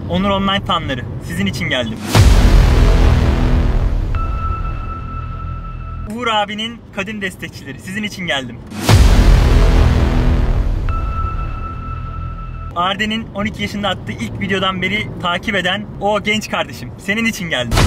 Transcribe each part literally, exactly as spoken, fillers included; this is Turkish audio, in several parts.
Onur Online fanları, sizin için geldim. Uğur abinin kadın destekçileri, sizin için geldim. Arden'in on iki yaşında attığı ilk videodan beri takip eden o genç kardeşim, senin için geldim.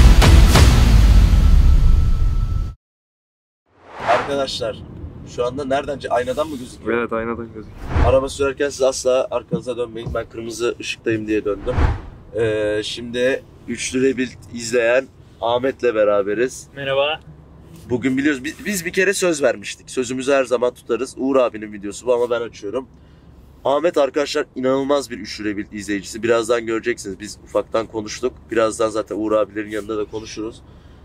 Arkadaşlar, şu anda nereden? Aynadan mı gözüküyor? Evet, aynadan gözüküyor. Araba sürerken siz asla arkanıza dönmeyin. Ben kırmızı ışıktayım diye döndüm. Ee, şimdi Üçlü Rebuild izleyen Ahmet'le beraberiz. Merhaba. Bugün biliyoruz, biz, biz bir kere söz vermiştik. Sözümüzü her zaman tutarız. Uğur abinin videosu bu ama ben açıyorum. Ahmet arkadaşlar inanılmaz bir Üçlü Rebuild izleyicisi. Birazdan göreceksiniz. Biz ufaktan konuştuk. Birazdan zaten Uğur abilerin yanında da konuşuruz.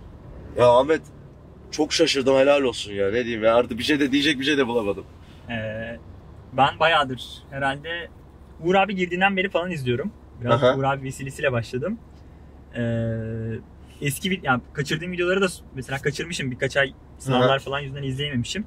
Ya Ahmet, çok şaşırdım, helal olsun ya, ne diyeyim ya, artık bir şey de diyecek bir şey de bulamadım. Ee, ben bayağıdır herhalde Uğur abi girdiğinden beri falan izliyorum. Biraz Aha. Uğur abi vesilesiyle başladım. Ee, eski yani kaçırdığım videoları da mesela kaçırmışım, birkaç ay sınavlar Aha. falan yüzünden izleyememişim.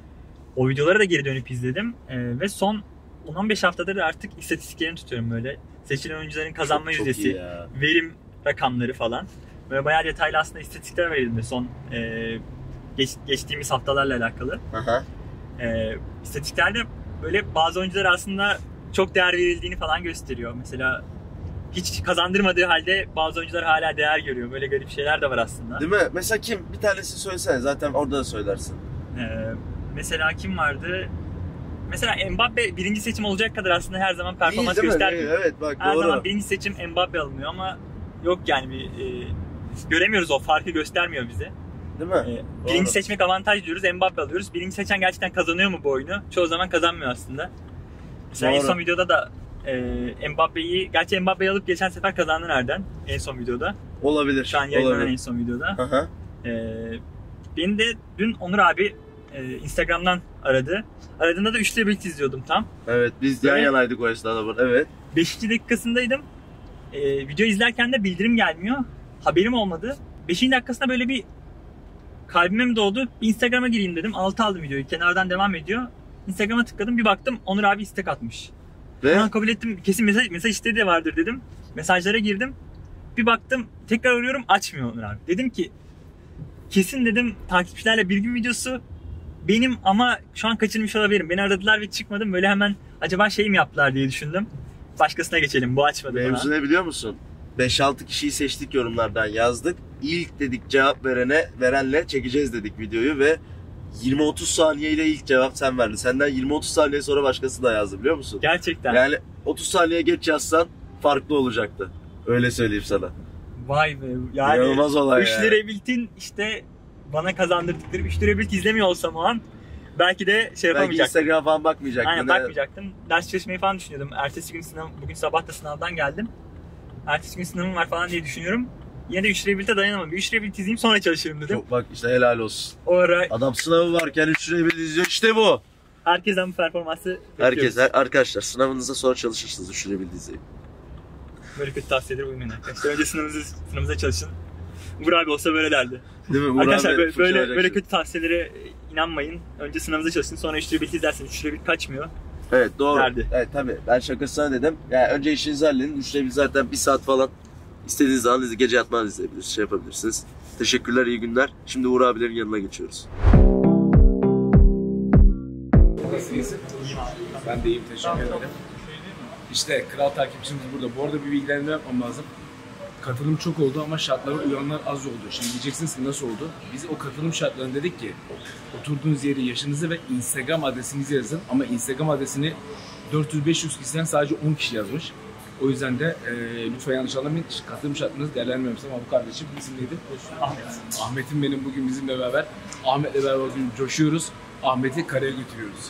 O videoları da geri dönüp izledim ee, ve son on on beş haftadır artık istatistiklerini tutuyorum böyle. Seçilen oyuncuların kazanma çok, yüzdesi, çok verim rakamları falan. Böyle bayağı detaylı aslında istatistikler verildi son e, geç, geçtiğimiz haftalarla alakalı. Aha. E, istatistiklerde böyle bazı oyuncular aslında çok değer verildiğini falan gösteriyor. Mesela hiç kazandırmadığı halde bazı oyuncular hala değer görüyor. Böyle garip şeyler de var aslında. Değil mi? Mesela kim? Bir tanesi söylesene, zaten orada da söylersin. E, mesela kim vardı? Mesela Mbappe birinci seçim olacak kadar aslında her zaman performans göstermiyor. Evet, bak her doğru. zaman birinci seçim Mbappe alınıyor ama yok yani bir e, göremiyoruz, o farkı göstermiyor bize. Değil mi? Ee, birinci seçmek avantaj diyoruz, Mbappe alıyoruz. Birinci seçen gerçekten kazanıyor mu bu oyunu? Çoğu zaman kazanmıyor aslında. Mesela doğru. En son videoda da e, Mbappe'yi, gerçi Mbappe'yi alıp geçen sefer kazandın Arden. En son videoda. Olabilir. Şu an yayınlanan en son videoda. Aha. Ee, beni de dün Onur abi e, Instagram'dan aradı. Aradığında da Üçlü Rebuild izliyordum tam. Evet, biz yan yanaydık o esnada. Evet. beşinci dakikasındaydım. Ee, video izlerken de bildirim gelmiyor. Haberim olmadı. beşinci dakikasında böyle bir kalbime mi doğdu? Bir Instagram'a gireyim dedim. Altı aldım videoyu. Kenardan devam ediyor. Instagram'a tıkladım. Bir baktım Onur abi istek atmış. Ve? Ben kabul ettim. Kesin mesaj, mesaj isteği de vardır dedim. Mesajlara girdim. Bir baktım tekrar arıyorum, açmıyor Onur abi. Dedim ki kesin dedim takipçilerle bir gün videosu benim ama şu an kaçırmış olabilirim. Beni aradılar ve çıkmadım. Böyle hemen acaba şey mi yaptılar diye düşündüm. Başkasına geçelim. Bu açmadı bana. Mevzu ne biliyor musun? beş altı kişiyi seçtik, yorumlardan yazdık. İlk dedik cevap verene, verenle çekeceğiz dedik videoyu ve yirmi otuz saniyeyle ilk cevap sen verdin. Senden yirmi otuz saniye sonra başkası da yazdı, biliyor musun? Gerçekten. Yani otuz saniye geç yazsan farklı olacaktı. Öyle söyleyeyim sana. Vay be. Yani İnanılmaz olay ya. Üçlü Rebuild'in işte bana kazandırdıkları Üçlü Rebuild izlemiyor olsam o an belki de şey yapamayacaktım. Belki Instagram falan bakmayacaktın. Aynen, bakmayacaktım. Ders çalışmayı falan düşünüyordum. Ertesi gün sınav, bugün sabah da sınavdan geldim. Ertesi gün sınavım var falan diye düşünüyorum. Yine de Üçlü Rebuild'e dayanamam. Bir Üçlü Rebuild izleyeyim sonra çalışırım dedim. Çok, bak işte helal olsun. O ara adam sınavı varken Üçlü Rebuild izliyor, işte bu. Herkesten bu performansı bekliyoruz. Herkes, her, arkadaşlar sınavınıza sonra çalışırsınız, Üçlü Rebuild izleyin. Böyle kötü tavsiyeleri uymayın arkadaşlar. Önce sınavınıza, sınavınıza çalışın. Uğur abi olsa böyle derdi. Değil mi? Uğur arkadaşlar abi böyle, böyle, böyle kötü tavsiyelere inanmayın. Önce sınavınıza çalışın, sonra Üçlü Rebuild izlersiniz. Üçlü Rebuild kaçmıyor. Evet, doğru. Derdi. Evet, tabii. Ben şakasına dedim. Yani önce işinizi halledin. Üçlü Rebuild zaten bir saat falan istediğiniz zaman gece yatmadan izleyebilirsiniz. Şey yapabilirsiniz. Teşekkürler, iyi günler. Şimdi Uğur abilerin yanına geçiyoruz. Nasılsınız? Ben de iyiyim, teşekkür ederim. İşte kral takipçimiz burada. Bu arada bir bilgilendirme yapmam lazım. Katılım çok oldu ama şartlara uyanlar az oldu. Şimdi diyeceksiniz ki nasıl oldu? Biz o katılım şartlarını dedik ki oturduğunuz yeri, yaşınızı ve Instagram adresinizi yazın. Ama Instagram adresini dört yüz beş yüz kişiden sadece on kişi yazmış. O yüzden de e, lütfen yanlış anlamayın. Katılım şartlarınızı değerlendirmemiştim ama bu kardeşim isim neydi? Ahmet. Ahmet'im benim bugün bizimle beraber. Ahmet'le beraber bugün coşuyoruz. Ahmet'i karaya götürüyoruz.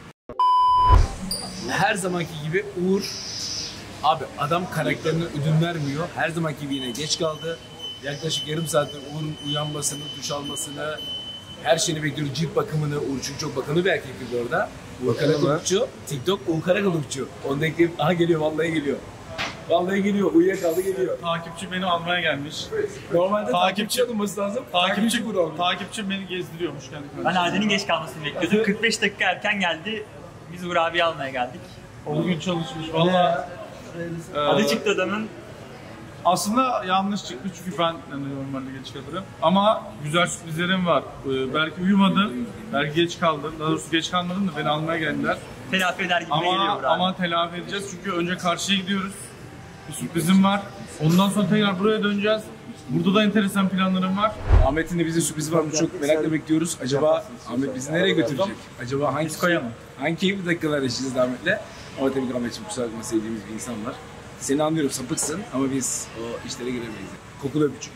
Her zamanki gibi Uğur, abi adam karakterine ödün vermiyor. Her zamanki gibi yine geç kaldı. Yaklaşık yarım saattir Uğur'un uyanmasını, duş almasını, her şeyini bekliyoruz. Cilt bakımını, Uğur çünkü çok bakımlı bir erkektir bu arada. Uğur Karakulukçu, TikTok Uğur Karakulukçu. Onu da ekleyip, aha geliyor, vallahi geliyor. Vallahi geliyor, uyuyakaldı geliyor. Takipçi beni almaya gelmiş. Normalde takipçi alınması lazım. Takipçi takipçi, takipçi beni gezdiriyormuş kendi kendine. Ben Arden'in geç kalmasını bekliyordum. kırk beş dakika erken geldi. Biz Uğur abiyi almaya geldik. O bugün çalışmış. Valla hayırlısı. Ee, Adı çıktı adamın. Aslında yanlış çıktı çünkü ben yani normalde geç kalırım. Ama güzel sürprizlerim var. Ee, belki uyumadım, belki geç kaldım. Daha doğrusu geç kalmadım da beni almaya geldiler. Telafi eder gibi Ama geliyor abi. ama telafi edeceğiz çünkü önce karşıya gidiyoruz. Bir sürprizim var. Ondan sonra tekrar buraya döneceğiz. Burada da enteresan planlarım var. Ahmet'in de bize sürprizi var. Çok merakla bekliyoruz. Acaba Ahmet bizi nereye götürecek? Acaba hangi Disko'ya mı? Hangi keyifli dakikalar yaşayacağız Ahmet'le? Ama tabii ki Ahmet'ciğim kusura bakma, sevdiğimiz bir insan var. Seni anlıyorum, sapıksın ama biz o işlere giremeyiz. Kokulu öpücük.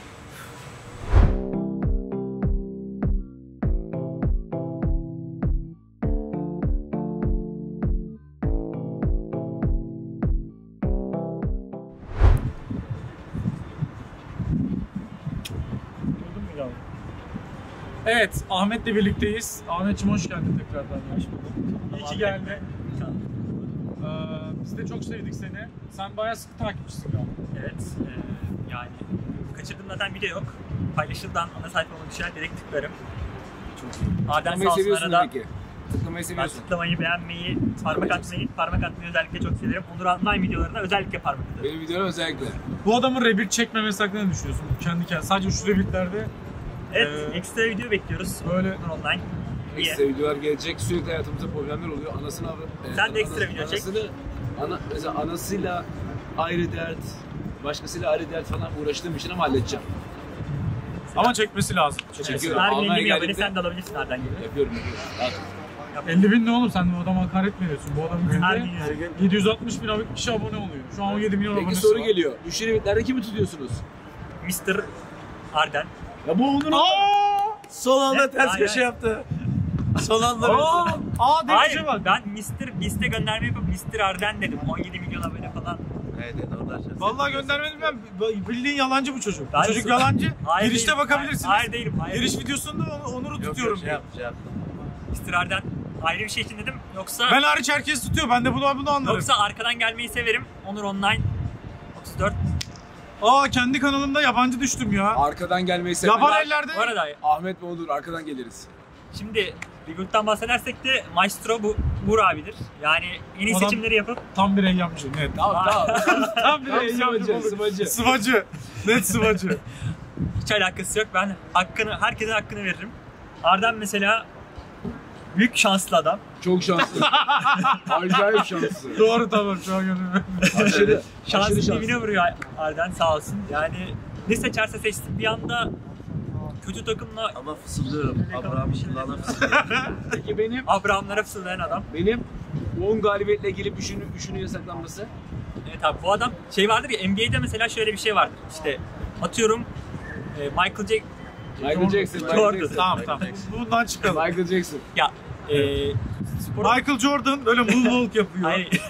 Evet, Ahmet'le birlikteyiz. Ahmet'ciğim hoş geldin tekrardan. Hoş bulduk. İyi ki geldin. Ee, biz de çok sevdik seni. Sen bayağı sıkı takipçisin galiba. Evet. E, yani kaçırdığım zaten video yok. Paylaşıldan ana sayfama düşen direkt tıklarım. Çok iyi. Adem Tıklamayı sağ olsun seviyorsun arada. demek ki. Tıklamayı Ben seviyorsun. tıklamayı, beğenmeyi, parmak atmayı, parmak atmayı özellikle çok severim. Onur Online videolarına özellikle parmak atarım. Benim videolarım özellikle. Bu adamın rebirth çekmemesi hakkında ne düşünüyorsun? Kendi kendine. Sadece şu rebirthlerde Evet, Ee, ekstra video bekliyoruz. böyle Onur Online. İyi. Ekstra videolar gelecek. Sürekli hayatımızda problemler oluyor. Anasını avra... Sen de ekstra video çek. Anasını, ana, mesela anasıyla ayrı dert, başkasıyla ayrı dert falan uğraştığım için ama halledeceğim. ama çekmesi lazım. Çekiyorum. Her gün Almanya elli bin abone geldiğimde- sen de alabilirsin nereden gibi. Yapıyorum, yapıyorum. Rahat ol. elli bin ne oğlum, sen bu adama hakaret mi ediyorsun? Bu adamın Her günde gün yedi yüz altmış bin kişi abone oluyor. Şu an on yedi milyon Peki abonesi soru var. geliyor. Müşteri evitlerde kimi tutuyorsunuz? mister Arden. Ya bu Onur. Son anda Ne? ters Hayır, köşe hayır. yaptı. Son anda. Aa, aa diye bir Hayır, şey var. ben mister Beast'e gönderme yapıp mister Arden dedim. on yedi milyon abone falan. Evet, evet, oradan şey. Vallahi göndermedim ben. Bildiğin yalancı bu çocuk. Bu Hayır, çocuk yalancı. Hayır Girişte değilim, bakabilirsiniz. Hayır, hayır değilim. Hayır. Giriş videosunda onu, Onur'u Yok, tutuyorum yok, şey diyor. yap, şey yap. mister Arden ayrı bir şey için dedim. Yoksa Ben hariç herkes tutuyor. Ben de bunu bunu anlarım. yoksa arkadan gelmeyi severim. Onur Online otuz dört. Aa, kendi kanalımda yabancı düştüm ya. Arkadan gelmeyi seven. Yaban ellerde. Bu arada Ahmet ve Onur arkadan geliriz. şimdi Rebuild'den bahsedersek de Maestro bu Buğur abidir. Yani en iyi Adam- seçimleri yapıp Tam bir eyyamcı. Net. Tamam tamam. Tam bir Tam eyyamcı. sıvacı, balık. sıvacı. Sıvacı. Net sıvacı. hiç alakası yok. Ben hakkını, herkesin hakkını veririm. Arden mesela büyük şanslı adam. Çok şanslı. Acayip şanslı. Doğru, tamam, şu an gönlüm. Aşırı. Aşırı Şanslı şanslı. dibine vuruyor Arden sağ olsun. Yani ne seçerse seçsin bir anda kötü takımla Ama fısıldıyorum. Abraham Şıllan'a fısıldıyorum. Peki benim Abraham'lara fısıldayan adam. benim on galibiyetle gelip üçünü, üçünü yasaklanması. Evet abi, bu adam şey vardır ya, N B A'de mesela şöyle bir şey vardır. İşte atıyorum e, Michael Jack Michael Jackson. Michael Jordan. Jackson. Tamam tamam. Bundan çıkalım. Michael Jackson. ya e, spor Michael Jordan böyle moonwalk yapıyor. Hayır.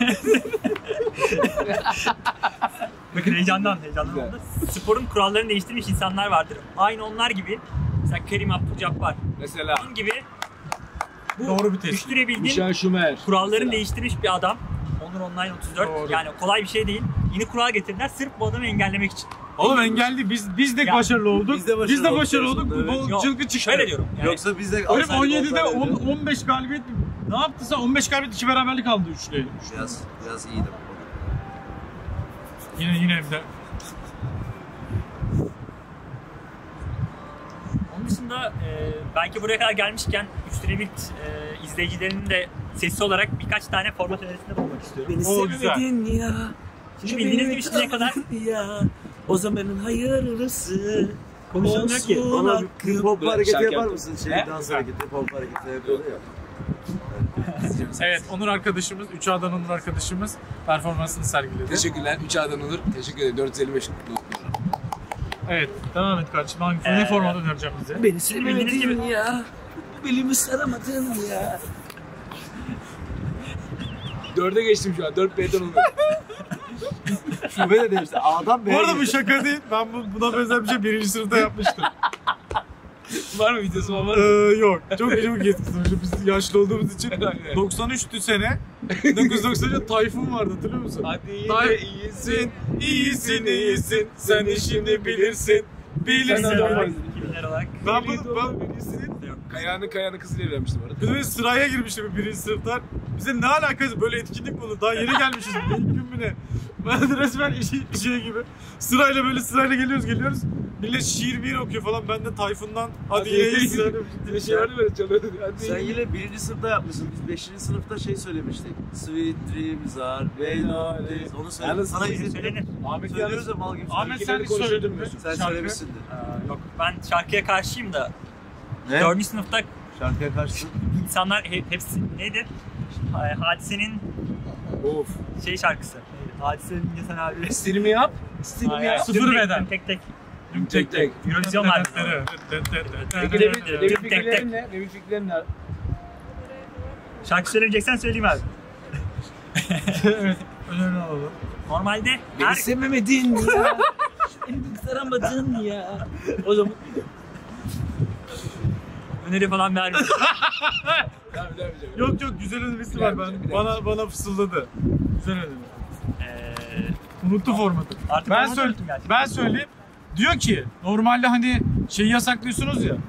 Bakın heyecandan, heyecandan Güzel. oldu. Sporun kurallarını değiştirmiş insanlar vardır. Aynı onlar gibi. Mesela Kerim Abdul-Jabbar. Mesela Onun gibi bu Doğru bir tespit. düşürebildiğin Michel Schumer. kurallarını Mesela. değiştirmiş bir adam. Onur Online otuz dört. Doğru. Yani kolay bir şey değil. Yeni kural getirdiler sırf bu adamı engellemek için. Oğlum engelli, biz biz de Ya, başarılı olduk. biz de başarılı Biz de olduk başarılı olduk. diyorsun, Bu Yok, çılgın çıktı. şöyle diyorum. Yani, Yoksa biz de Oğlum alsaydık on yedide olsaydı- on, on beş galibiyet ne yaptı sen? on beş galibiyet, iki beraberlik aldı üçlüyle. Biraz, biraz iyiydim. Yine yine evde. Onun dışında e, belki buraya kadar gelmişken üç Rebuild e, izleyicilerinin de sesi olarak birkaç tane format önerisinde bulmak istiyorum. Beni O güzel. sevmedin ya. Şimdi bildiğiniz gibi şimdiye kadar ya. O zamanın hayırlısı. konuşulmuyor ki. Olsun Bana bir hakkım. pompa hareketi Şarkı yapar yaptım. mısın? Şey, Ne? dans hareketi, pompa hareketi yapıyordu ya. Evet, Onur arkadaşımız, üç A'dan Onur arkadaşımız performansını sergiledi. Teşekkürler. üç A'dan Onur. Teşekkür ederim. dört yüz elli beş notları. Evet, devam et kardeşim. Hangi Ee, ne format önereceğim bize? Beni Bildiğiniz sevmedin gibi- ya. Belimi saramadın ya. dörde geçtim şu an. dört B'den Onur. Şube de değişti. A'dan Bu B'ye arada bu geçti. şaka değil. Ben bu, buna benzer bir şey birinci sınıfta yapmıştım. Var mı videosu var ee, mı? yok. Çok çok eskisi. Biz yaşlı olduğumuz için doksan üçtü sene. bin dokuz yüz doksan üçte Tayfun vardı, hatırlıyor musun? Hadi yine Tay- iyisin. iyisin, iyisin. Sen işini bilirsin. Sen Bilirsin. adam olarak, varsın. iki binler olarak. Ben bunu, ben, Bilirsin. Yok. Kaya'nın Kaya'nın kızıyla evlenmiştim orada. Biz böyle sıraya girmiştim birinci sınıftan. Bize ne alakası böyle etkinlik mi olur? Daha yeni gelmişiz. İlk gün mü ne? Ben de resmen işi, şey gibi. Sırayla böyle sırayla geliyoruz geliyoruz. Millet şiir bir okuyor falan. Ben de Tayfun'dan hadi yine iyisin. Bir şey vardı böyle çalıyordu. Hadi Sen yine. yine birinci sınıfta yapmışsın. Biz beşinci sınıfta şey söylemiştik. Sweet dreams are made of this. Onu söyle. Yalnız Sana Söylenir. izledim. Ahmet Söylüyoruz yalnız ya mal gibi. Ahmet sen Ülkeleri hiç söyledin mi? konuşuyordun Sen Şarkı. söylemişsindir. Aa, yok ben şarkıya karşıyım da Ne? dördüncü sınıfta Şarkıya karşı. insanlar hep, hepsi neydi? Ha- Hadise'nin Of. şey şarkısı. Neydi? Hadise'nin Geçen abi. İstediğimi yap. İstediğimi Hayır, yap. Sıfır düm tek- beden. düm Tek tek. Düm tek tek. Eurovision vardı. Peki Levin, Levin Tek tek. fikirlerin ne? Levin fikirlerin ne? Şarkı söylemeyeceksen söyleyeyim abi. Evet. Önemli olalım. Normalde Beni her sevmemedin ya. Beni saramadın ya. O zaman öneri falan vermiyorum. Devam devam edeceğim. Yok yok güzel önerisi var. Ben, bana bana fısıldadı. Güzel öneri. Eee Unuttu formatı. Artık Ben formatı söyle unuttum gerçekten. ben söyleyeyim. Diyor ki normalde hani şeyi yasaklıyorsunuz ya.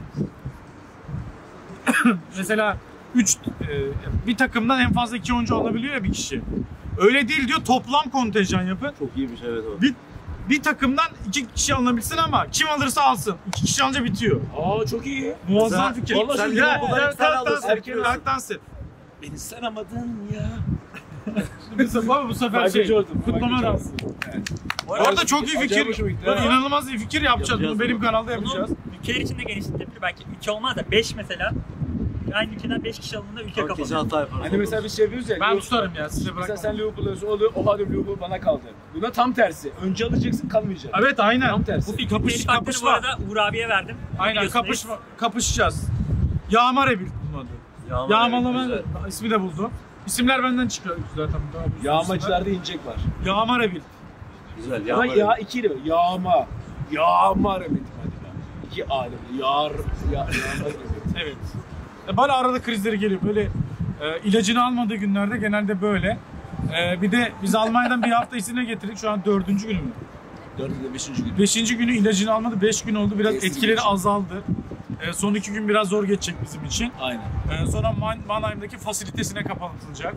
Mesela üç bir takımdan en fazla iki oyuncu alabiliyor ya bir kişi. Öyle değil diyor, toplam kontenjan yapın. Çok iyiymiş evet o. Bir, bir takımdan iki kişi alınabilsin ama kim alırsa alsın. İki kişi alınca bitiyor. Aa çok iyi. Muazzam Sen- fikir. Vallahi Sen sen ya, Liverpool'dan ya, iki tane kalk alırsın, dans et, erken kalk dans et. beni saramadın ya. Mesela baba bu sefer Michael şey, Jordan, kutlama Michael dansı. Bu Orada arada çok iyi Acayip fikir. hoşuma gitti, Bak, ha. inanılmaz iyi fikir yapacağız. Yapacağız Bunu benim bunu. kanalda yapacağız. bunu ülkeler içinde genişletilebilir. Belki ülke olmaz da beş mesela. Aynı ülkeden beş kişi alındığında ülke Kesin kapanıyor. hata yaparız. Hani mesela biz şey yapıyoruz ya. Ben Liverpool- tutarım ya size Mesela bırakmam. sen Liverpool'da oluyor. Oha diyorum Liverpool bana kaldı. Buna tam tersi. Önce alacaksın kalmayacak. Evet aynen. Tam tersi. Bu bir Telif kapış, haklarını bu kapışma. arada Uğur abiye verdim. Aynen Biliyorsun, kapışma, kapışacağız. Yağma Rebil bunun adı. Yağma Yağmalama Rebil, ismi de buldum. İsimler benden çıkıyor zaten. Daha bu isimler. Yağmacılarda inecek var. Yağma Rebil. Güzel. Ama Yağma ya Rebil. iki ile yağma. Yağma remedim hadi ya. İki alem. Yar. Ya, yağma remedim. Evet. E, Böyle arada krizleri geliyor. Böyle e, ilacını almadığı günlerde genelde böyle. E, bir de biz Almanya'dan bir hafta izine getirdik. Şu an dördüncü günü mü? Dördüncü, beşinci gün. Beşinci günü ilacını almadı. Beş gün oldu. Biraz Teslim etkileri için. azaldı. E, son iki gün biraz zor geçecek bizim için. Aynen. E, sonra Man Mannheim'daki fasilitesine kapatılacak.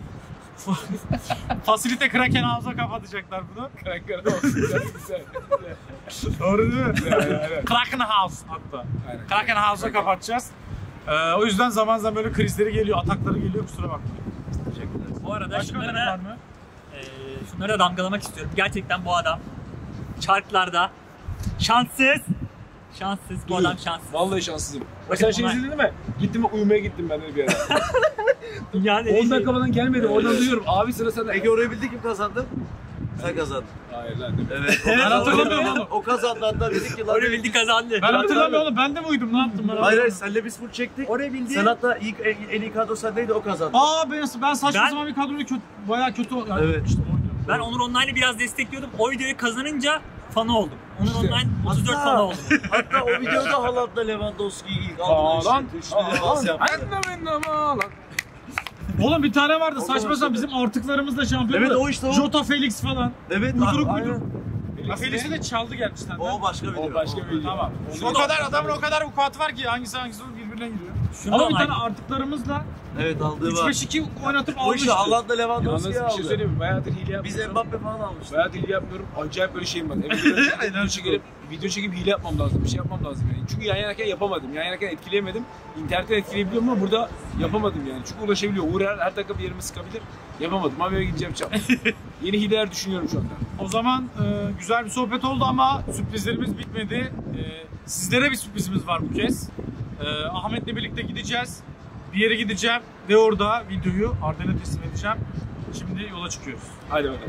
Fasilite Kraken House'a kapatacaklar bunu. Karakter olsun. Güzel, güzel. Doğru değil mi? Aynen. Kraken House hatta. Aynen. Kraken House'a kapatacağız. E, o yüzden zaman zaman böyle krizleri geliyor, atakları geliyor. Kusura bakmayın. Teşekkürler. Bu arada Başka şunları öneri var da, mı? e, şunları da damgalamak istiyorum. Gerçekten bu adam çarklarda şanssız. Şanssız. Bu adam şanssız. Vallahi şanssızım. Bakın Sen şey ona- izledin mi? Gittim uyumaya gittim ben de bir ara. Dünyanın en on iyi dakika falan gelmedi. Oradan duyuyorum. Abi sıra sende. Peki orayı bildi kim kazandı? Sen kazandın. Hayır lan. Evet. Ben hatırlamıyorum oğlum. O kazandı hatta dedik ki lan. Orayı bildi kazandı. Ben hatırlamıyorum oğlum. Ben de mi uydum? Ne yaptım ben? Hayır hayır senle biz full çektik. Orayı bildi. Sen hatta ilk en, en iyi kadro sendeydi o kazandı. Aa ben, ben saçma Ben- sapan bir kadroyu kötü, bayağı kötü yani Evet. işte oynuyorum. Ben Onur Online'ı biraz destekliyordum. O videoyu kazanınca fanı oldum. Onur İşte. Online otuz dört Hatta- fanı oldum. Hatta o videoda Haaland'la Lewandowski'yi ilk Aa aldılar lan. işte. Üçlü pas yaptı. Anne benim ama lan. Oğlum bir tane vardı O saçma zaman sapan bizim artıklarımızla şampiyon. Evet, da. o işte o. Jota Felix falan. Evet. Uyduruk aynen. uyduruk. Ha, Felix'i de çaldı gerçi senden. O başka video. O başka video. Tamam. O kadar adamın o kadar vukuatı var ki hangisi hangisi birbirine giriyor. Şunu Ama bir online. tane artıklarımızla Evet aldığı üç var. beş iki oynatıp O almıştı. işte Haaland'la Yalnız Lewandowski'yi bir şey aldı. söyleyeyim mi? Bayağıdır hile Biz yapmıyorum. Mbappe falan almıştık. Bayağıdır hile yapmıyorum. Acayip böyle şeyim var. Evet, video çekip, video çekip hile yapmam lazım. Bir şey yapmam lazım yani. Çünkü yan yanayken yapamadım. Yan yanayken etkileyemedim. İnternetten etkileyebiliyorum ama burada yapamadım yani. Çünkü ulaşabiliyor. Uğur her, her dakika bir yerimi sıkabilir. Yapamadım. Ama eve gideceğim çap. Yeni hileler düşünüyorum şu anda. O zaman e, güzel bir sohbet oldu ama sürprizlerimiz bitmedi. E, sizlere bir sürprizimiz var bu kez. E, Ahmet'le birlikte gideceğiz. Bir yere gideceğim ve orada videoyu Arden'e teslim edeceğim. Şimdi yola çıkıyoruz. Hadi bakalım.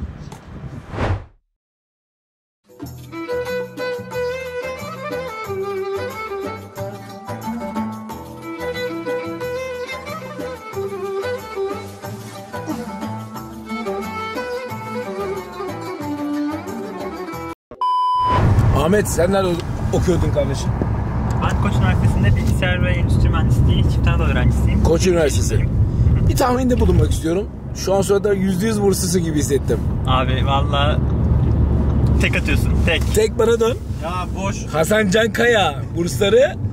Ahmet sen nerede okuyordun kardeşim? Ben Koç Üniversitesi'nde bilgisayar ve endüstri mühendisliği çift anadolu öğrencisiyim. Koç Üniversitesi. Bir tahminde bulunmak istiyorum. Şu an sırada yüzde yüz burslusu gibi hissettim. Abi valla tek atıyorsun. Tek. Tek bana dön. Ya boş. Hasan Can Kaya bursları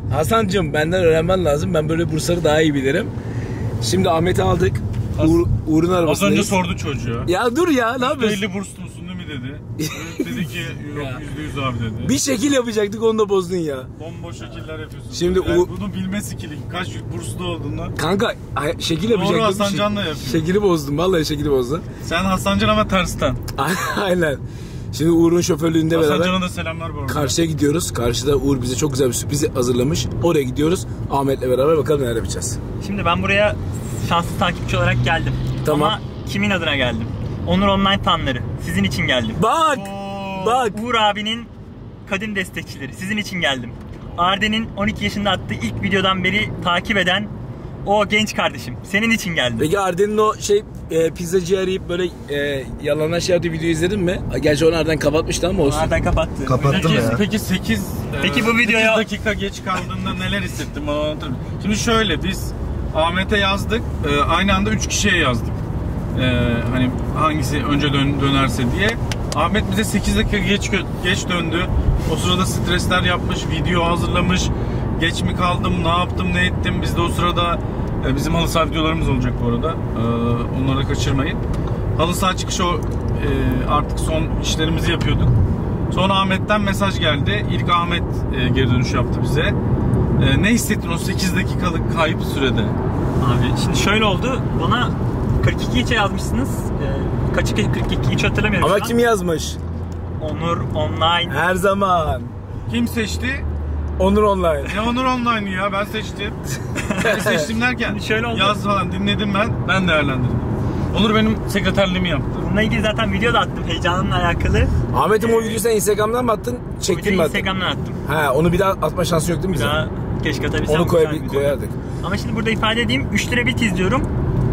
Hasancığım benden öğrenmen lazım. Ben böyle bursları daha iyi bilirim. Şimdi Ahmet'i aldık. Uğur, Uğur'un Az arabasındayız. önce sordu çocuğa. Ya dur ya ne yapıyorsun? elli burslu musun değil mi dedi. Evet, dedi ki yok yüzde yüz abi dedi. Bir şekil yapacaktık onu da bozdun ya. Bomboş şekiller yapıyorsun. Şimdi yani o- bunu bilmesi ki kaç burslu olduğunu. Kanka ay- şekil Doğru, yapacaktık. Hasan Şek- Can'la yapıyor. Şekili bozdum. Vallahi şekili bozdun. Sen Hasan Can ama tersten. Aynen. Şimdi Uğur'un şoförlüğünde Hasan beraber Can'a da selamlar bu arada. karşıya gidiyoruz. Karşıda Uğur bize çok güzel bir sürpriz hazırlamış. Oraya gidiyoruz. Ahmet'le beraber bakalım neler yapacağız. Şimdi ben buraya şanslı takipçi olarak geldim. Tamam. Ama kimin adına geldim? Onur Online fanları. Sizin için geldim. Bak! Oo. Bak! Uğur abinin kadın destekçileri. Sizin için geldim. Arden'in on iki yaşında attığı ilk videodan beri takip eden o genç kardeşim. Senin için geldim. Peki Arden'in o şey e, pizzacıyı arayıp böyle e, yalanlar şey yaptığı videoyu izledin mi? Gerçi onu Arden kapatmıştı ama olsun. Arden kapattı. Kapattım Peki, ya. peki sekiz Peki bu videoya- sekiz dakika geç kaldığında neler hissettim bana anlatır mısın? Şimdi şöyle biz Ahmet'e yazdık. E, aynı anda üç kişiye yazdık. E, hani hangisi önce dön, dönerse diye. Ahmet bize sekiz dakika geç geç döndü. O sırada stresler yapmış, video hazırlamış. Geç mi kaldım, ne yaptım, ne ettim. Biz de o sırada e, bizim halı saha videolarımız olacak bu arada. E, onları kaçırmayın. Halı saha çıkışı o, e, artık son işlerimizi yapıyorduk. Sonra Ahmet'ten mesaj geldi. İlk Ahmet e, geri dönüş yaptı bize. E, ne hissettin o sekiz dakikalık kayıp sürede? Abi şimdi şöyle oldu. Bana kırk iki geçe yazmışsınız. Ee, kaçı kırk iki hiç hatırlamıyorum. Ama şu an. kim yazmış? Onur Online. Her zaman. Kim seçti? Onur Online. Ne Onur Online'ı ya, ben seçtim. Ben seçtim derken Şöyle oldu. yaz falan dinledim ben. Ben değerlendirdim. Onur benim sekreterliğimi yaptı. Bununla ilgili zaten video da attım heyecanımla alakalı. Ahmet'im o videoyu sen Instagram'dan mı attın? O Çektin videoyu mi attın? Instagram'dan attım. Ha, onu bir daha atma şansı yok değil mi Bir bize? daha keşke atabilsem. Onu güzel koy, bir video. koyardık. Ama şimdi burada ifade edeyim. üç lira bit izliyorum.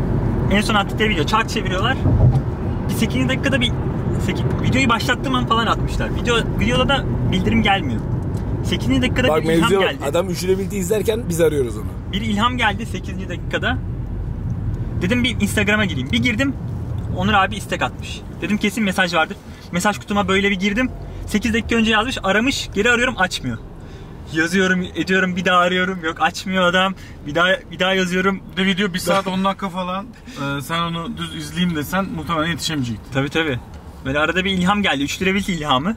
En son attıkları video. Çark çeviriyorlar. Bir sekiz dakikada bir sekiz, videoyu başlattığım an falan atmışlar. Video videoda da bildirim gelmiyor. sekiz dakikada Bak bir ilham mevzuya bak. geldi. Adam üçüyle birlikte izlerken biz arıyoruz onu. Bir ilham geldi sekiz dakikada. Dedim bir Instagram'a gireyim. Bir girdim. Onur abi istek atmış. Dedim kesin mesaj vardır. Mesaj kutuma böyle bir girdim. sekiz dakika önce yazmış, aramış. Geri arıyorum, açmıyor. Yazıyorum, ediyorum, bir daha arıyorum. Yok, açmıyor adam. Bir daha bir daha yazıyorum. Bir de video bir saat on dakika falan. Ee, sen onu düz izleyeyim desen muhtemelen yetişemeyecektin. Tabii tabii. Böyle arada bir ilham geldi. üç lira bil ilhamı.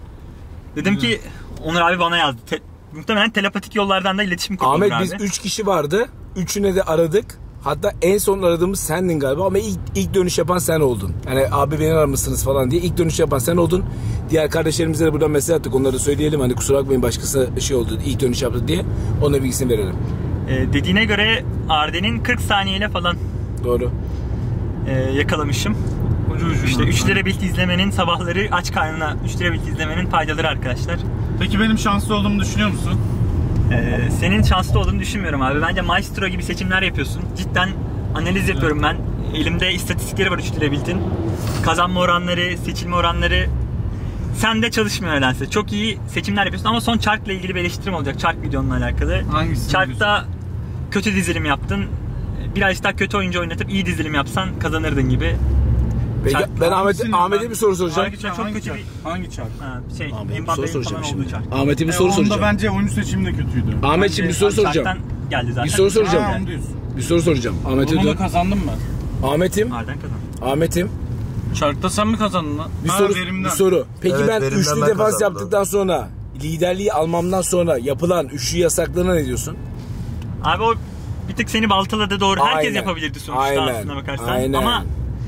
Dedim Güzel. ki Onur abi bana yazdı. Te- muhtemelen telepatik yollardan da iletişim kurdu Ahmet Onur biz abi. üç kişi vardı. Üçüne de aradık. Hatta en son aradığımız sendin galiba ama ilk, ilk dönüş yapan sen oldun. Yani abi beni aramışsınız falan diye ilk dönüş yapan sen oldun. Diğer kardeşlerimize de buradan mesaj attık. Onları da söyleyelim. Hani kusura bakmayın başkası şey oldu ilk dönüş yaptı diye. Ona bilgisini verelim. Ee, dediğine göre Arden'in kırk saniyeyle falan Doğru. e, yakalamışım. Ucu ucuna. İşte üç lira bilt izlemenin sabahları aç karnına üç lira bilt izlemenin faydaları arkadaşlar. Peki benim şanslı olduğumu düşünüyor musun? Ee, senin şanslı olduğunu düşünmüyorum abi. Bence Maestro gibi seçimler yapıyorsun. Cidden analiz yapıyorum ben. Elimde istatistikleri var üç lira biltin. Kazanma oranları, seçilme oranları. Sende çalışmıyor nedense. Çok iyi seçimler yapıyorsun ama son Çark'la ilgili bir eleştirim olacak. Çark videonla alakalı. Hangisi? Çark'ta kötü dizilim yaptın. Biraz daha kötü oyuncu oynatıp iyi dizilim yapsan kazanırdın gibi. Peki Çark- ben Ahmet, Hangisini Ahmet'e ben- bir soru soracağım. Hangi çark? Çok Hangi kötü çark? bir- Hangi çark? Ha, şey, Ahmet'e bir soru Mbappe'nin soracağım falan şimdi. olduğu Çark. Ahmet'e bir E, soru onda soracağım. bence oyuncu seçimi de kötüydü. Ahmetciğim bir soru Abi soracağım. Çark'tan geldi zaten. Bir soru soracağım. Ha, onu diyorsun. Bir soru soracağım. Ahmet'e Onu dön. kazandın mı? Ahmet'im. Arden kazandı. Ahmet'im. Çarkta sen mi kazandın lan? Bir Ha, soru. verimden. Bir soru. Peki Evet, ben verimden üçlü ben defans kazandım. yaptıktan sonra liderliği almamdan sonra yapılan üçlü yasaklarına ne diyorsun? Abi o bir tık seni baltaladı doğru. Herkes Aynen. yapabilirdi sonuçta Aynen. aslına bakarsan. Aynen. Ama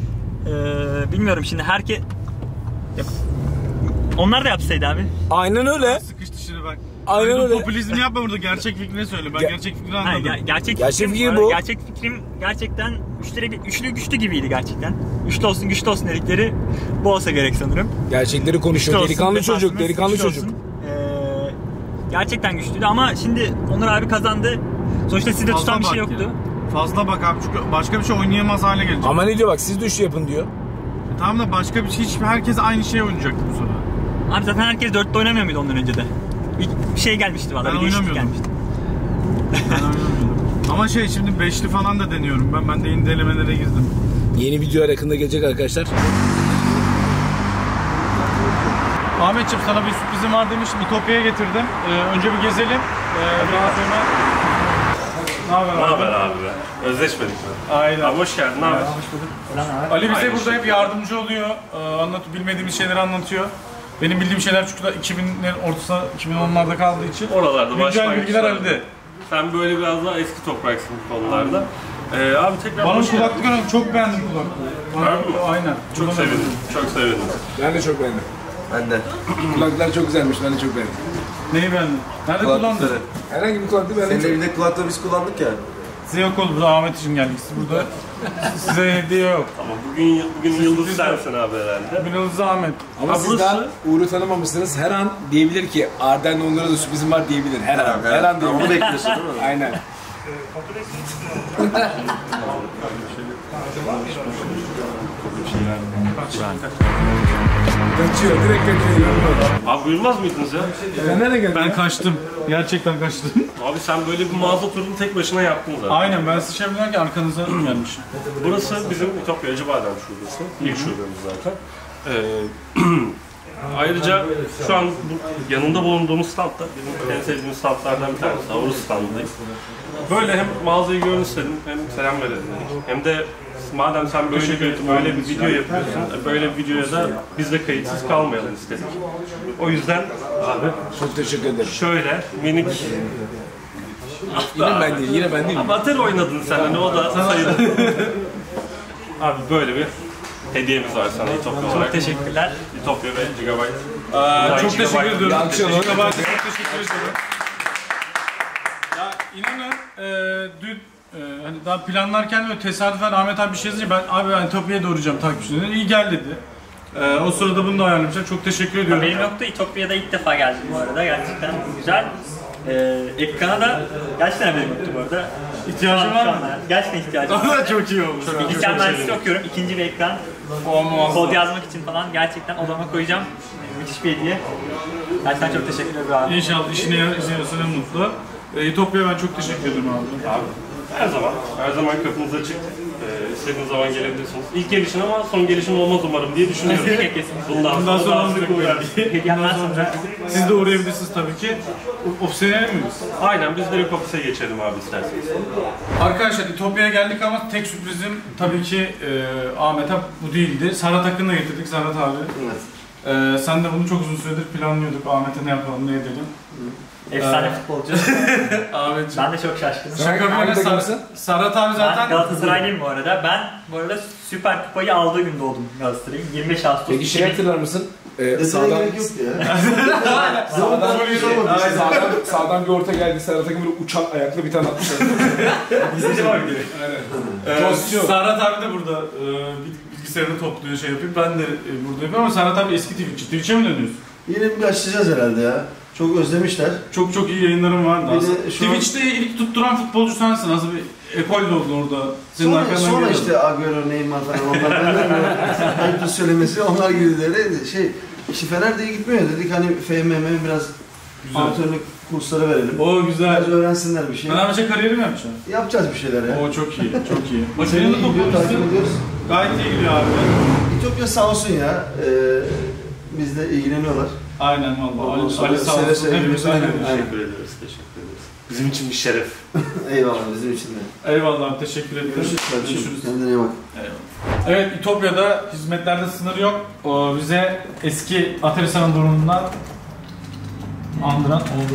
e, bilmiyorum şimdi herkes... Yap- Onlar da yapsaydı abi. Aynen öyle. Sıkıştı şimdi bak. Aynen Ay, bu öyle. Popülizm yapma burada, gerçek fikrini söyle. Ben Ge- gerçek fikri Ha, anladım. ger- gerçek, Gerçek fikrim, fikir bu. bu. Gerçek fikrim gerçekten üçlü, üçlü güçlü gibiydi gerçekten. Üçlü olsun güçlü olsun dedikleri bu olsa gerek sanırım. Gerçekleri Güçlü konuşuyor. olsun, Delikanlı çocuk, defansımız delikanlı güçlü çocuk. olsun. Ee, gerçekten güçlüydü ama şimdi Onur abi kazandı. Sonuçta sizde Fazla tutan bir şey bak yoktu. ya. Fazla bak abi çünkü başka bir şey oynayamaz hale gelecek. Ama ne diyor bak siz de üçlü yapın diyor. Tamam da başka bir şey, hiç herkes aynı şey oynayacaktı bu sefer. Abi zaten herkes dörtte oynamıyor muydu ondan önce de? Bir, bir şey gelmişti valla. Ben Bir değişiklik oynamıyordum. gelmişti. Ben oynamıyordum. Ama şey şimdi beşli falan da deniyorum ben. Ben de yeni denemelere girdim. Yeni video yakında gelecek arkadaşlar. Ahmetciğim sana bir sürprizim var demiştim. Ütopya'ya getirdim. Ee, önce bir gezelim. Ee, Ee, daha sonra... Ne haber abi? Ne haber abi be? Özleşmedik mi? Aynen. Abi hoş geldin, ne haber? Ali bize Aynı burada şey. hep yardımcı oluyor. Ee, anlat, bilmediğimiz şeyleri anlatıyor. Benim bildiğim şeyler çünkü da iki binlerin ortasına, iki bin onlarda kaldığı için Oralarda güncel başlangıçlar. bilgiler Ali'de. Sen böyle biraz daha eski topraksın bu konularda. Ee, abi tekrar Bana hoş geldin. kulaklık önemli. Çok beğendim kulaklığı. Harbi mi? Aynen. Çok Buradan sevindim, öğrendim. çok sevindim. Ben de çok beğendim. Ben de. Kulaklar çok güzelmiş, ben de çok beğendim. Neyi beğendin? Nerede kullandın? Herhangi bir kulaklığı beğendim. Senin evinde kulaklığı biz kullandık ya. Size yok oldu. Burada Ahmet için geldik. Siz burada size hediye yok. Ama bugün bugün yıldız sensin abi herhalde. Bugün Yıldız Ahmet. Ama Ha, siz burası- daha Uğur'u tanımamışsınız. Her an diyebilir ki Arden'le onlara da sürprizim var diyebilir. Her an. Her an Onu diyebilir. bekliyorsun değil mi? Aynen. Kaçıyor, direkt kaçıyor. Abi buyurmaz mıydınız ya? Sen nereye geldin? Ben kaçtım. Gerçekten kaçtım. Abi sen böyle bir mağaza turunu tek başına yaptın zaten. Aynen, ben size şey bilirken arkanıza gelmişim. Burası bizim Ütopya Acıbadem şubesi. İlk şubemiz zaten. Ee, ayrıca şu an bu, yanında bulunduğumuz stand da bizim en sevdiğimiz standlardan bir tanesi. Avru standındayız. Böyle hem mağazayı görün istedim hem selam verelim dedik. Hem de madem sen böyle bir, böyle bir video yapıyorsun, böyle bir videoya da biz de kayıtsız kalmayalım istedik. O yüzden abi Çok teşekkür ederim. şöyle minik... Yine ben değil, yine ben değil. Ama Atari oynadın sen hani o da sayılır. Abi böyle bir hediyemiz var sana Ütopya olarak. Çok teşekkürler. Ütopya ve Gigabyte. Aa, çok Gigabyte- teşekkür ediyorum. Alkış alalım. Gigabyte'a çok teşekkür ediyorum. Ya inanın e, dün e, hani daha planlarken böyle tesadüfen Ahmet abi bir şey yazınca ben abi ben Ütopya'ya doğuracağım takipçilerine. İyi gel dedi. E, o sırada bunu da ayarlamışlar. Çok teşekkür ediyorum. Benim yoktu. İtopya'da ilk defa geldim bu arada. Gerçekten güzel. Ee, ekrana da gerçekten benim yoktu bu arada. İhtiyacın var mı? Gerçekten ihtiyacım var. Çok iyi olmuş. Çok bilgisayar mühendisliği okuyorum. İkinci bir ekran. O muazzam. Kod yazmak için falan gerçekten odama koyacağım. Ee, Müthiş bir hediye. Gerçekten çok teşekkür ederim abi. İnşallah işine yarıyorsa ne mutlu. E, Ütopya'ya ben çok teşekkür ederim abi. Abi her zaman, her zaman kapınız açık. Ee, istediğiniz zaman gelebilirsiniz. İlk gelişin ama son gelişin olmaz umarım diye düşünüyorum. Kesinlikle kesinlikle. Bundan, Bundan sonra daha olmayacak sık bu uğrar. Hediyemden sonra Siz de uğrayabilirsiniz tabii ki. Ofisine miyiz? Aynen biz direkt ofise geçelim abi isterseniz. Arkadaşlar İtopya'ya geldik ama tek sürprizim tabii ki e, Ahmet'e bu değildi. Serhat Akın'la getirdik Serhat abi. E, sen de bunu çok uzun süredir planlıyorduk. Ahmet'e ne yapalım, ne edelim. efsane futbolcu. Ahmetciğim. Ben de çok şaşkınım. Sen Şaka bir hangi yana takımsın? Ser- Serhat abi Ben zaten... Galatasaraylıyım bu arada. Ben bu arada Süper Kupayı aldığı gün doğdum Galatasaray'ın. yirmi beş Ağustos. Peki şey hatırlar mısın? Ee, sağdan, gerek yok ya. sağdan, Ay, sağdan, sağdan bir orta geldi. Serhat Akın böyle uçak ayaklı bir tane atmışlar. Bizde var gibi. Ee, Tostçu. Serhat abi de burada e, bil- bilgisayarını topluyor, şey yapıyor. Ben de e, burada yapıyorum ama Serhat abi eski Twitch'çi. Twitch'e mi dönüyorsun? Yine bir başlayacağız herhalde ya. Çok özlemişler. Çok çok iyi yayınlarım vardı Bir de aslında. şu an- Twitch'te ilk tutturan futbolcu sensin. Nasıl bir ekol oldu orada. Senin Sonra, arkandan sonra geliyordu. işte Agüero, Neymar falan onlar benden mi? Ayıptır söylemesi onlar girdi de şey işte Fener de iyi gitmiyor dedik hani F M M biraz Güzel. antrenörlük kursları verelim. O güzel. Biraz öğrensinler bir şey. Fenerbahçe kariyeri mi yapacaksın? Yapacağız bir şeyler ya. O çok iyi, çok iyi. Senin Senin de iyi gidiyor, takip toplamışsın. ediyoruz. Gayet iyi gidiyor abi. İtopya sağ olsun ya. Ee, bizle ilgileniyorlar. Aynen valla. Ondan Ali, sonra Ali sağ seve olsun. seve Hepimiz gidiyoruz. aynen. Aynen. Teşekkür ederiz, teşekkür ederiz. Bizim için bir şeref. Eyvallah bizim için de. Eyvallah, teşekkür ederim. Görüşürüz. Kendine iyi bak. Evet, İtopya'da hizmetlerde sınır yok. O bize eski Atari Sanadolu'ndan andıran oldu.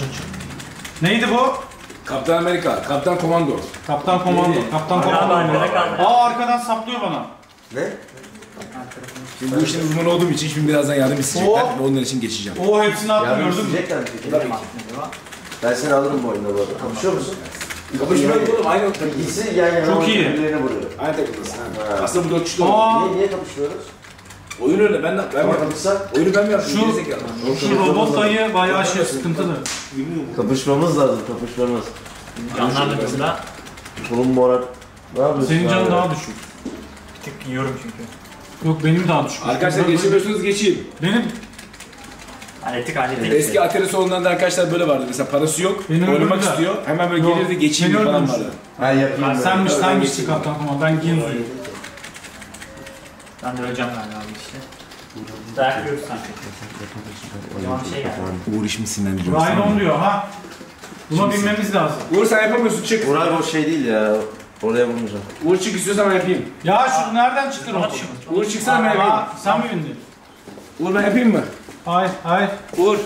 Neydi bu? Kaptan Amerika, Kaptan Komando. Kaptan Komando. Kaptan Abi Komando. arkada kaldı. Aa arkadan saplıyor bana. Ne? Şimdi bu işin uzmanı olduğum için şimdi birazdan yardım isteyecekler. Oo. Ve onlar için geçeceğim. Oo hepsini attım Yardım gördün mü? isteyecekler mi peki? Ben seni alırım bu oyunda bu arada. Kapışıyor musun? Kapışmıyor oğlum, aynı takım. İkisi yan yana Çok oynuyor, iyi. birbirlerine vuruyor. Aynı takımız. Ha. Aslında bu dört kişi de Aa. Niye, niye kapışıyoruz? Oyun öyle, ben de ben Ama mi? kapışsak Oyunu ben mi yaptım? Şu- Gerizekalı. Şu robot dayı bayağı şey sıkıntılı. kapışmamız lazım, kapışmamız. Canlandırdığımda Bunun moral. Ne yapıyorsun? Senin canın abi? daha düşük. bir tık yiyorum çünkü. Yok benim daha düşük. Arkadaşlar geçemiyorsunuz, geçeyim. Benim Hallettik hallettik. Eski Atari salonundan da arkadaşlar böyle vardı. Mesela parası yok, Benim oynamak öldürdüler. istiyor. Hemen böyle Yok, gelirdi, geçeyim beni falan öldürmüşler. vardı. Ha yapayım ben. senmiş Ben senmişsin geçeyim. Kaptan Komando. Ben Ginzu'yum. Ben de öleceğim galiba abi işte. Dayak yiyoruz sanki. O zaman bir şey geldi. Uğur işimi sinirlendiriyorum. Ryan on diyor ha. Buna binmemiz lazım. Uğur sen yapamıyorsun çık. Uğur abi o şey değil ya. Oraya vurmayacağım. Uğur çık istiyorsan ben yapayım. Ya şu nereden çıktın o? Uğur çıksana ben yapayım. Aa, sen mi bindin? Uğur ben yapayım mı? Hayır, hayır. Uğur.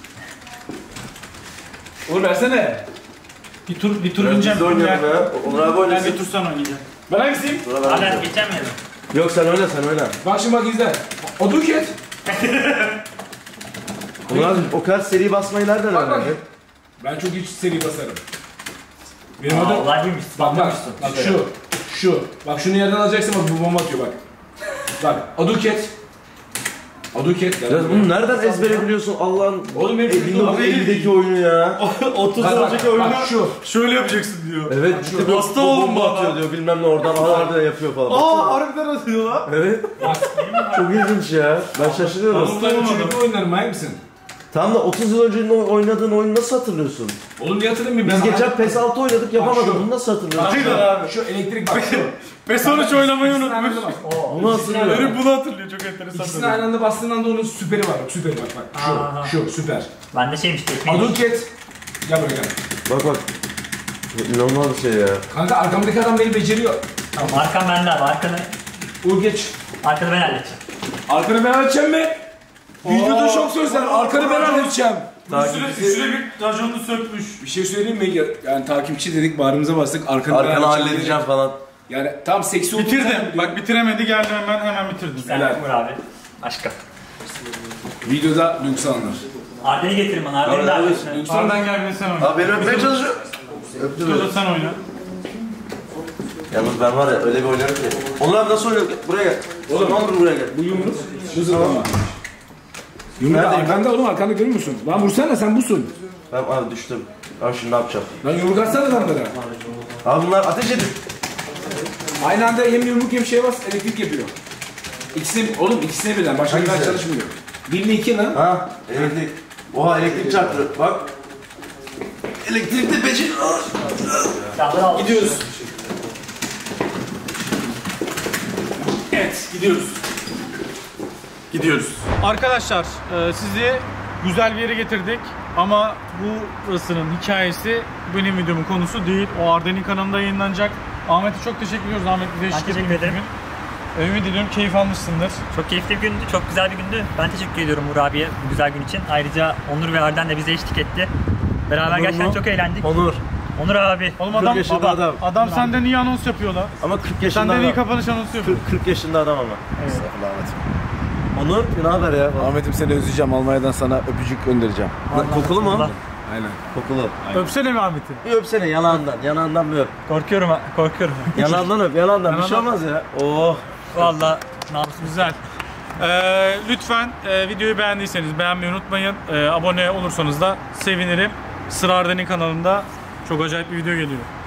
Uğur versene. Bir tur, bir tur bineceğim. Biz oynayalım ya. Onur abi Ben oynasın. bir tur sen oynayacaksın. Ben hangisiyim? Sonra ben Hala geçemeyelim. Yok sen oyna sen oyna. Bak şimdi bak izle. O duket. Onur abi o kadar seri basmayı nereden Bak bak. öğrendin? Ben çok iyi seri basarım. Benim Aa, adım... olay buymuş. Bak bak. Bak şu. Şu. Bak şunu yerden alacaksın bak bu bomba atıyor bak. Bak. Aduket. Aduket. Ya bunu nereden ezbere biliyorsun Allah'ın Oğlum benim çocukluğum bin dokuz yüz ellideki oyunu ya. otuz Bak bak. önceki oyunu Bak şu. şöyle yapacaksın diyor. Evet. Şu hasta oğlum bomba bu atıyor adam. diyor bilmem ne oradan harbiden yapıyor falan. Aa harbiden atıyor lan. Evet. Çok ilginç ya. Ben şaşırıyorum. Oğlum ben çocukluğum oynarım manyak mısın? Tam da otuz yıl önce oynadığın oyunu nasıl hatırlıyorsun? Oğlum niye hatırlamıyorum Biz ben? geçen PES altı oynadık yapamadım. şu. Bunu nasıl hatırlıyorsun? Aynen abi. Şu elektrik bak şu. PES on üç oynamayı İkisini aynı unutmuş. anda bak. Bunu hatırlıyorum. Herif bunu hatırlıyor çok enteresan. İkisini aynı anda bastığın anda onun süperi var bak süperi bak bak. Aha. Şu, şu süper. Ben de şeymiş tekmeyi. Aduket. Gel buraya gel. Bak bak. İnanılmaz bir şey ya. Kanka arkamdaki adam beni beceriyor. Tamam arkam bende abi. Arkanı, Uğur geç. arkanı ben halledeceğim. Arkanı ben halledeceğim mi? Videoda şok sözler. Arkanı ben halledeceğim. Üstüne, üstüne bir raconunu sökmüş. Bir şey söyleyeyim mi? Yani takipçi dedik bağrımıza bastık. Arkanı, ben Arkanı halledeceğim falan. Yani tam seksi olduğunu Bitirdim. sen Bak bitiremedi geldim hemen hemen bitirdim. Sen Helal. Uğur abi. Aşkım. videoda duygusal anlar. Arden'i getirin bana. Arden'i de halletsin. Duygusal anlar. Ardan gel bir de sen oyna. Abi beni öpmeye çalışıyor. Öptü Bir böyle. de sen oyna. Yalnız ben var ya öyle bir oynarım ki. Onur abi nasıl oynuyor? Buraya gel. Oğlum Onur buraya gel. Bu yumruk. Bu zıplama. Yumruk arkanda oğlum arkanda görüyor musun? Lan vursana sen busun. Ben abi düştüm. Ben şimdi ne yapacağım? Lan yumruk atsana adamlara. Abi bunlar ateş edin. Aynı anda hem yumruk hem şey bas elektrik yapıyor. İkisini, oğlum ikisine birden başka bir Hangisi? çalışmıyor. Bir ile iki lan. Ha elektrik. Oha elektrik çarptı. Bak. Elektrikte beceri. Silahları al. Gidiyoruz. Evet gidiyoruz. Gidiyoruz. Arkadaşlar e, sizi güzel bir yere getirdik ama burasının hikayesi benim videomun konusu değil. O Arden'in kanalında yayınlanacak. Ahmet'e çok teşekkür ediyoruz. Ahmet bize eşlik teşekkür ettiği ederim. gün. Ümit ediyorum keyif almışsındır. Çok keyifli bir gündü. Çok güzel bir gündü. Ben teşekkür ediyorum Uğur abiye bu güzel gün için. Ayrıca Onur ve Arden de bize eşlik etti. Beraber Onur gerçekten mu? çok eğlendik. Onur. Onur abi. Oğlum adam yaşında adam, adam. adam senden iyi anons yapıyor lan. Ama kırk yaşında Senden iyi adam. kapanış anonsu yapıyor. kırk, kırk yaşında adam ama. Estağfurullah Ahmet. Onur ne haber ya? Ahmet'im seni özleyeceğim. Almanya'dan sana öpücük göndereceğim. Kokulu mu? Allah. Aynen. Kokulu. Öpsene mi Ahmet'i? Bir öpsene yanağından. Yanağından bir öp. Korkuyorum ha, korkuyorum. Yanağından öp. Yanağından. Bir şey Yanağından. olmaz ya. Oh. Vallahi namusum. Güzel. Ee, lütfen e, videoyu beğendiyseniz beğenmeyi unutmayın. Ee, abone olursanız da sevinirim. Sıra Arden'in kanalında çok acayip bir video geliyor.